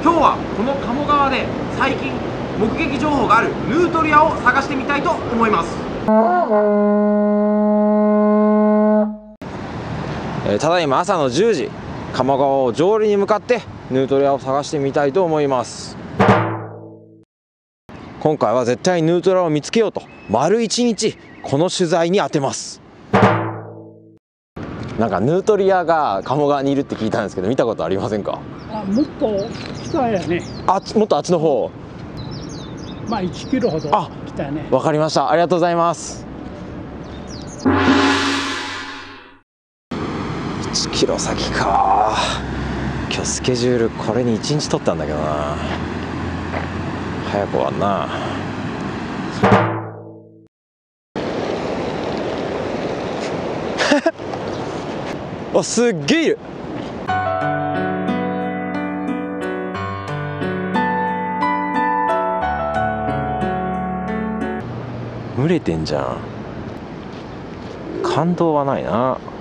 今日はこの鴨川で最近目撃情報があるヌートリアを探してみたいと思います。ただいま朝の10時、鴨川を上流に向かってヌートリアを探してみたいと思います。今回は絶対ヌートリアを見つけようと丸1日この取材に当てます。なんかヌートリアが鴨川にいるって聞いたんですけど、見たことありませんか？ もっと北やね。 もっとあっちの方。 まあ1キロほど北やね。 わかりました。ありがとうございます。1キロ先か。今日スケジュールこれに1日取ったんだけどな。早く終わんな。あ、すっげえいる。群れてんじゃん。感動はないな。